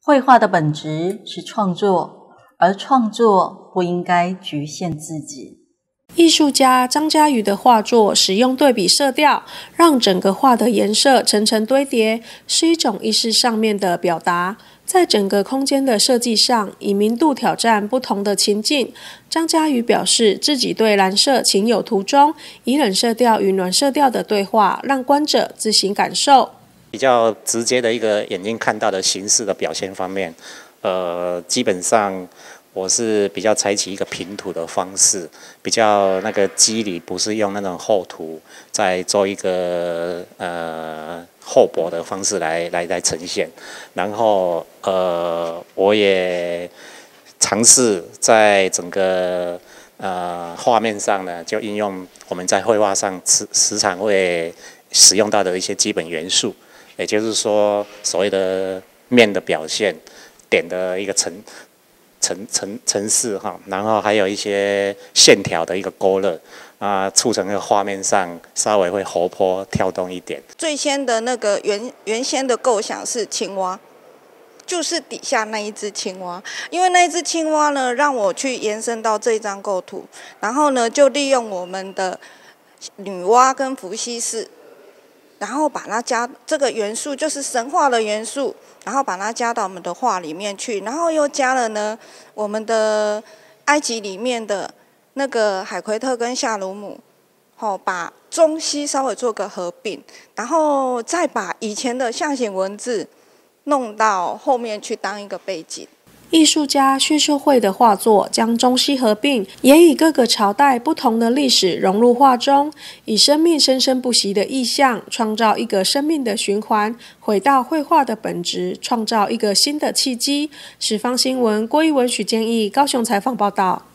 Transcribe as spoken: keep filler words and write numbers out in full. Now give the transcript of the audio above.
绘画的本质是创作，而创作不应该局限自己。 艺术家张嘉瑜的画作使用对比色调，让整个画的颜色层层堆叠，是一种意识上面的表达。在整个空间的设计上，以明度挑战不同的情境。张嘉瑜表示，自己对蓝色情有独钟，以冷色调与暖色调的对话，让观者自行感受。 比较直接的一个眼睛看到的形式的表现方面，呃，基本上我是比较采取一个平涂的方式，比较那个肌理不是用那种厚涂，再做一个呃厚薄的方式来来来呈现。然后呃，我也尝试在整个呃画面上呢，就应用我们在绘画上时时常会使用到的一些基本元素。也就是说，所谓的面的表现、点的一个层层层层次哈，然后还有一些线条的一个勾勒啊，促成那个画面上稍微会活泼跳动一点。 最先的那个原原先的构想是青蛙，就是底下那一只青蛙，因为那一只青蛙呢，让我去延伸到这一张构图，然后呢，就利用我们的女娲跟伏羲氏。然后把它加这个元素，就是神话的元素，然后把它加到我们的画里面去，然后又加了呢我们的埃及里面的那个海奎特跟夏鲁姆，哦，把中西稍微做个合并，然后再把以前的象形文字弄到后面去当一个背景。 艺术家薛秀慧的画作将中西合并，也以各个朝代不同的历史融入画中，以生命生生不息的意象，创造一个生命的循环，回到绘画的本质，创造一个新的契机。十方新闻郭一文、许建义高雄采访报道。